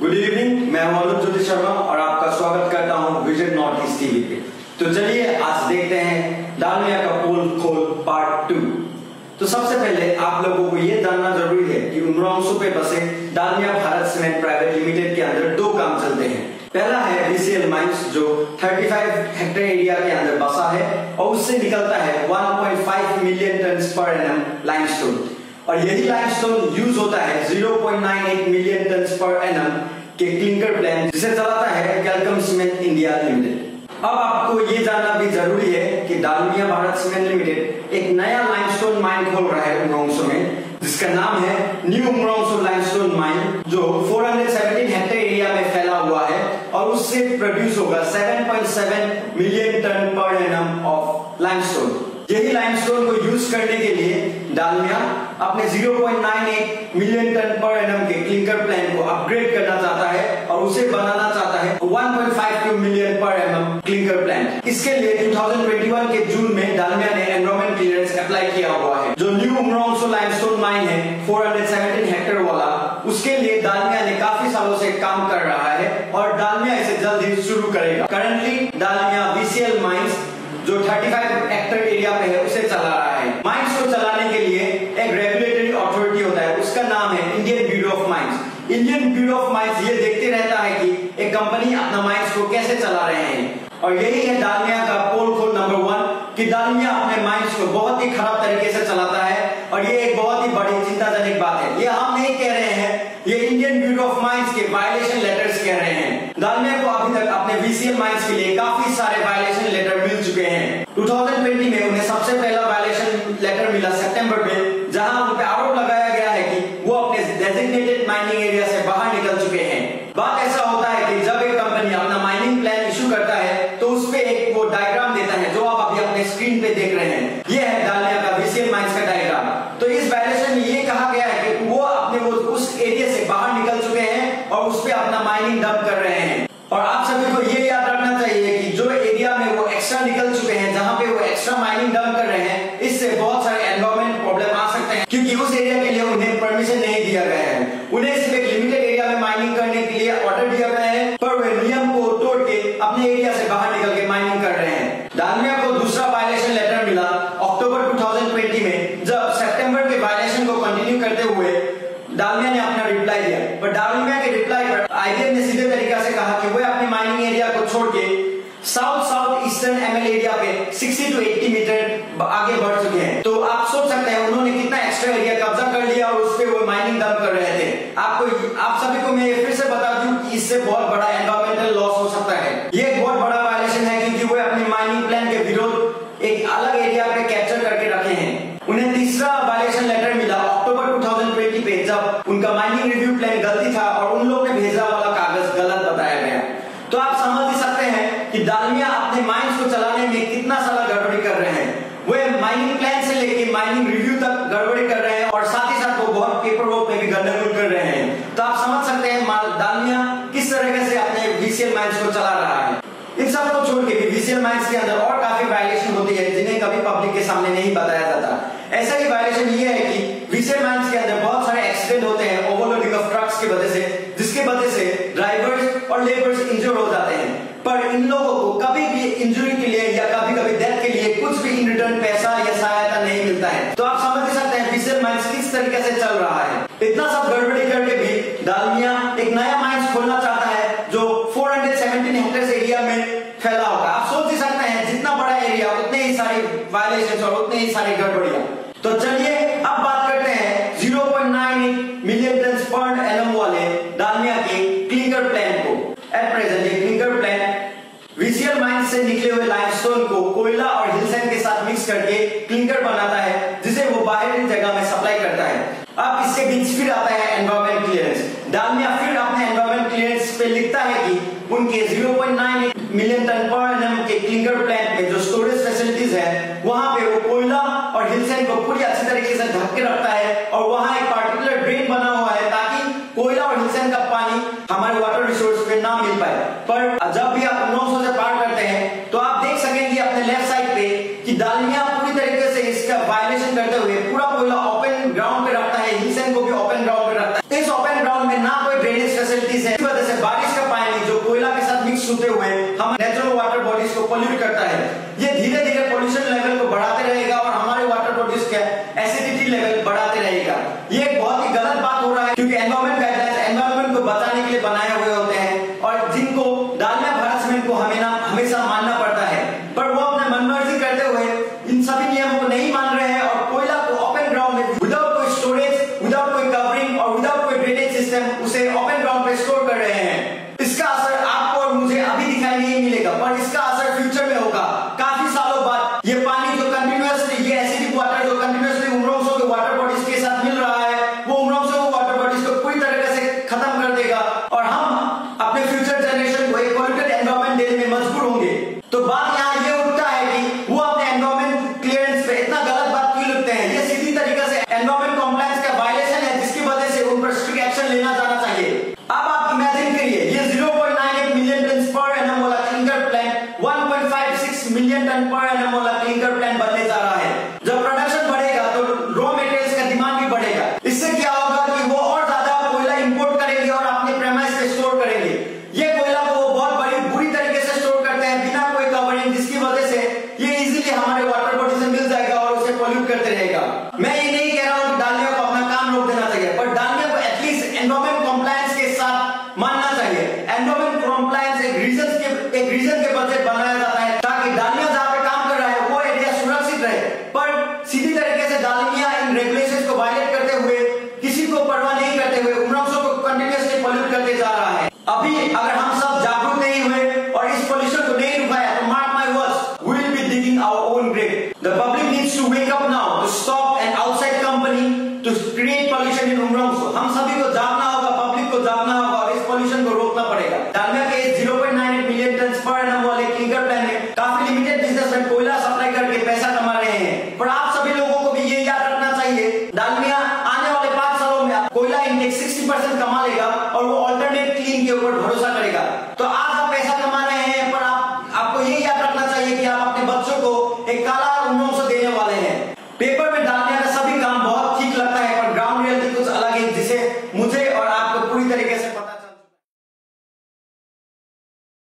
Good evening, मैं हूं अनुज ज्योति शर्मा और आपका स्वागत करता हूं विजन नॉर्थ ईस्ट टीवी पे। तो चलिए आज देखते हैं डालमिया का पोल खोल पार्ट 2। तो सबसे पहले आप लोगों को यह जानना जरूरी है कि उमरांसू पे बसे Dalmia Bharat cement private limited के अंदर दो काम चलते हैं। पहला है VCL माइंस जो 35 हेक्टेयर एरिया के अंदर बसा है और उससे निकलता है 1.5 million ton per annum limestone और यही लाइमस्टोन यूज होता है 0.98 मिलियन टन पर एनम के क्लिंकर प्लांट जिसे चलाता है कैलकम सीमेंट इंडिया लिमिटेड। अब आपको ये जानना भी जरूरी है कि डालमिया भारत सीमेंट लिमिटेड एक नया लाइमस्टोन माइन खोल रहा है उमरांसू में, जिसका नाम है न्यू उमरांसू लाइमस्टोन माइन, जो 417 हेक्टेयर एरिया में फैला हुआ है और उससे प्रोड्यूस होगा 7.7 million ton per annum of limestone. यही लाइमस्टोन को यूज करने के लिए डालमिया अपने 0.98 मिलियन टन पर एनम के क्लिंकर प्लांट को अपग्रेड करना चाहता है और उसे बनाना चाहता है 1.52 million per annum clinker plant. इसके लिए 2021 के जून में डालमिया ने एनवायरमेंट क्लियरेंस अप्लाई किया हुआ है। जो न्यू उमरांसू लाइमस्टोन माइन है 417 हेक्टेयर वाला, उसके लिए डालमिया ने काफी सालों से काम कर रहा है और डालमिया इसे जल्द ही शुरू करेगा। करंटली डालमिया VCL माइंस जो 35 हेक्टेयर एरिया पे है उसे चला रहा है। माइंस को चलाने के लिए एक रेगुलेटरी अथॉरिटी होता है, उसका नाम है Indian Bureau of Mines. Indian Bureau of Mines ये देखते रहता है कि एक कंपनी अपना माइंस को कैसे चला रहे हैं और यही है डालमिया का पोल खोल नंबर 1 कि डालमिया अपने माइंस को बहुत ही खराब तरीके से चलाता है और ये एक बहुत ही बड़ी चिंताजनक बात है। ये हम नहीं कह रहे हैं, ये इंडियन ब्यूरो ऑफ माइंस के वायलेशन लेटर्स कह रहे हैं। डालमिया को अभी तक अपने VCL माइंस के लिए काफी सारे वायलेशन लेटर मिल चुके हैं। 2020 में उन्हें सबसे पहला वायलेशन लेटर मिला सितंबर में, जहां उन पे आरोप लगाया गया है कि वो अपने डेजिग्नेटेड माइनिंग एरिया से बाहर निकल चुके हैं। बात ऐसा होता है कि जब एक कंपनी अपना माइनिंग प्लान इशू करता है तो उस पे एक वो डायग्राम देता है जो आप अभी अपने स्क्रीन पे देख रहे हैं। ये है डालमिया का VCL माइंस का डायग्राम। तो इस वायलेशन में ये कहा गया है कि वो अपने उस एरिया से बाहर निकल चुके हैं और उस पे अपना माइनिंग डंप कर रहे हैं। और आप सभी को ये याद रखना चाहिए कि जो एरिया में वो एक्स्ट्रा निकल चुके हैं, जहां पे वो एक्स्ट्रा माइनिंग डंप कर रहे हैं, इससे बहुत सारे एनवायरमेंट प्रॉब्लम आ सकते हैं क्योंकि उस एरिया के लिए उन्हें परमिशन नहीं दिया गया है। उन्हें सिर्फ एक लिमिटेड एरिया में माइनिंग करने के लिए ऑर्डर दिया गया है, पर वे नियम को तोड़ के अपने एरिया से बाहर निकल के माइनिंग कर रहे हैं। डालमिया को दूसरा वायलेशन लेटर मिला अक्टूबर 2020 में, जब सितंबर के वायलेशन को कंटिन्यू करते हुए डालमिया ने अपना रिप्लाई दिया। पर डालमिया के रिप्लाई पर IBM ने सीधे तरीका से कहा कि वे अपनी माइनिंग एरिया को छोड़ के साउथ ईस्टर्न ML एरिया पे 60 to 80 मीटर आगे बढ़ चुके हैं। तो आप सोच सकते हैं उन्होंने कितना एक्स्ट्रा एरिया कब्जा कर लिया और उस पे वो माइनिंग डंप कर रहे थे। आप सभी को मैं फिर से बता दूं कि इससे बहुत बड़ा एनवायरमेंटल लॉस हो सकता है। ये एक बहुत बड़ा वायलेशन है क्योंकि वो अपनी माइनिंग प्लान के विरोध एक अलग एरिया पे कैप्चर करके रखे हैं। उन्हें तीसरा वायलेशन लेटर मिला अक्टूबर 2020 पे, जब उनका माइनिंग रिव्यू प्लान गलती था और उन लोग ने भेजा वाला कागज गलत बताया गया। तो आप समझ ही सकते हैं कि डालमिया अपने माइंस को चलाने में कितना सारा गड़बड़ी कर रहे हैं। वे माइनिंग प्लान से लेके माइनिंग रिव्यू तक गड़बड़ी कर रहे हैं और साथ ही साथ वो बहुत पेपर वर्क में भी गंदगी कर रहे हैं। तो आप समझ सकते हैं डालमिया किस तरीके से अपने VCL माइंस को चला रहा है। इन सब को छोड़ के भी VCL माइंस के अंदर और काफी वायलेशन होती है जिन्हें कभी पब्लिक के सामने नहीं बताया जाता। ऐसा ही वायलेशन ये है कि VCL माइंस के अंदर बहुत सारे एक्सीडेंट होते हैं ओवरलोडिंग ऑफ ट्रक्स की वजह से, जिसके वजह से ड्राइवर्स और लेबर्स इंजर हो जाते हैं। पर इन लोगों को कभी भी इंजरी के लिए या कभी-कभी डेथ के लिए कुछ भी इन रिटर्न पैसा या सहायता नहीं मिलता है। तो आप समझ ही सकते हैं VCL माइंस किस तरीके से चल रहा है। इतना सब गड़बड़ी करके भी डालमिया एक नया माइंस खोलना चाहता है जो 417 हेक्टेयर एरिया में फैला होगा। आप सोच ही सकते हैं जितना बड़ा एरिया उतने ही सारी वायलेशन और उतने ही सारी गड़बड़ियां। तो चलिए अब बात करते हैं 0.98 मिलियन टन पर एनम वाले डालमिया के क्लिंकर प्लांट को। एट प्रेजेंट ये क्लिंकर प्लांट VCL माइंस से निकले हुए लाइमस्टोन को कोयला और हिल सैंड के साथ मिक्स करके क्लिंकर बनाता है, जिसे वो बाहरी जगह में सप्लाई करता है। अब इसके बीच फिर आता है एनवायरमेंट क्लियरेंस। डालमिया फिर अपने एनवायरमेंट क्लियरेंस पे लिखता है कि उनके 0.98 मिलियन टन पर एनम के क्लिंकर प्लांट में जो स्टोरेज फैसिलिटीज है, वहां पे वो कोयला और हिल सैंड को पूरी अच्छी तरीके से ढक के रखता है और वहां एक पार्टिकुलर ड्रेन बना हुआ है ताकि कोयला और हिल सैंड का पानी हमारे वाटर रिसोर्स पे ना मिल पाए। पर जब भी आप 900 से पार करते हैं तो आप देख सकेंगे अपने लेफ्ट साइड पे कि डालमिया पूरी तरीके से इसका वायलेशन करते हुए पूरा कोयला ओपन ग्राउंड पे रखता है, हिल सैंड को भी ओपन ग्राउंड पे रखता है। इस ओपन ग्राउंड में ना कोई ड्रेनेज फैसिलिटीज है, सूते हुए हम नेचुरल वाटर बॉडीज को पोल्यूट करता है। ये धीरे धीरे पोल्यूशन लेवल को बढ़ाते रहेगा और हमारे वाटर बॉडीज का एसिडिटी लेवल बढ़ाते रहेगा। ये एक बहुत ही गलत बात हो रहा है, क्योंकि एनवायरमेंट गाइडलाइंस एनवायरमेंट को बचाने के लिए बनाए हुए होते हैं और जिनको डालमिया भारत को हमेशा मानना पड़ता है, पर वो अपने मनमर्जी करते हुए इन सभी नियमों को नहीं मान रहे हैं और कोयला को ओपन ग्राउंड में विदाउट कोई स्टोरेज, विदाउट कोई कवरिंग और विदाउट कोई ड्रेनेज सिस्टम उसे ओपन ग्राउंड पे स्टोर कर रहे हैं। इसका असर आपको और मुझे अभी दिखाई नहीं मिलेगा, पर इसका असर फ्यूचर में होगा। काफी सालों बाद ये पानी जो कंटिन्यूअसली, ये एसिडिक वाटर जो कंटिन्यूअसली उम्रों के वाटर बॉडीज के साथ मिल रहा है, वो उम्रों के वाटर बॉडीज को पूरी तरीके से खत्म कर देगा और हम अपने फ्यूचर जनरेशन को एक पॉल्यूटेड एनवायरनमेंट देने में मजबूर होंगे। तो बात यहाँ ये उठता है कि वो अपने एनवायरनमेंट क्लियरेंस पे इतना गलत बात क्यों लिखते हैं। ये सीधी तरीके से एनवायरनमेंट कॉम्प्लायंस का वायलेशन है, जिसकी वजह से उन पर स्ट्रिक्ट एक्शन लेना जाना चाहिए। अब आप इमेजिन करिए, ये 0.98 मिलियन टन पर एनम वाला clinker plant 1.56 million ton per annum वाला क्लिंकर प्लांट बनने जा रहा है। जब प्रोडक्शन बढ़ेगा तो रॉ मटेरियल्स का डिमांड भी बढ़ेगा। इससे क्या होगा कि वो और ज्यादा कोयला इंपोर्ट करेंगे और अपने प्रेमाइस पे स्टोर करेंगे। ये कोयला को वो बहुत बुरी तरीके से स्टोर करते हैं बिना कोई कवरिंग, जिसकी वजह से ये इजीली हमारे वाटर बॉडी से मिल जाएगा और उसे पोल्यूट करते रहेगा। मैं ये नहीं कह रहा हूं कि डालमिया को अपना काम रोक देना चाहिए, पर डालमिया को एटलीस्ट एनवायरनमेंट कॉम्प्लायंस के साथ मानना चाहिए। एनवायरनमेंट कॉम्प्लायंस एक रीजन के बजट बनाया जाता है ताकि डालमिया जहां पे काम कर रहा है वो एरिया सुरक्षित रहे, पर सीधी तरीके से डालमिया इन रेगुलेशंस को वायलेट करते हुए, किसी को परवाह नहीं करते हुए उम्रों को कंटिन्यूअसली पोल्यूट करते जा रहा है। अभी अगर हम सब जागरूक नहीं हुए और इस पोल्यूशन को नहीं रुकाया तो mark my words, we will be digging our own grave. The public needs to wake up now to stop an outside company to create pollution in उम्रों। हम सभी को जागना होगा, पब्लिक को जागना होगा और इस पोल्यूशन को रोकना पड़ेगा। डालमिया के 0.98 मिलियन टन पर एनम वाले क्लिंकर प्लांट में काफी लिमिटेड बिजनेसमैन कोयला सप्लाई करके पैसा कमा रहे हैं, पर आप सभी लोगों को भी ये याद रखना चाहिए, डालमिया आने वाले 5 सालों में कोयला इंटेक 60% कमा लेगा और वो अल्टरनेट क्लीन के ऊपर भरोसा करेगा। तो आज आप पैसा कमा रहे हैं, पर आपको ये याद रखना चाहिए कि आप अपने बच्चों को एक काला उम्रों से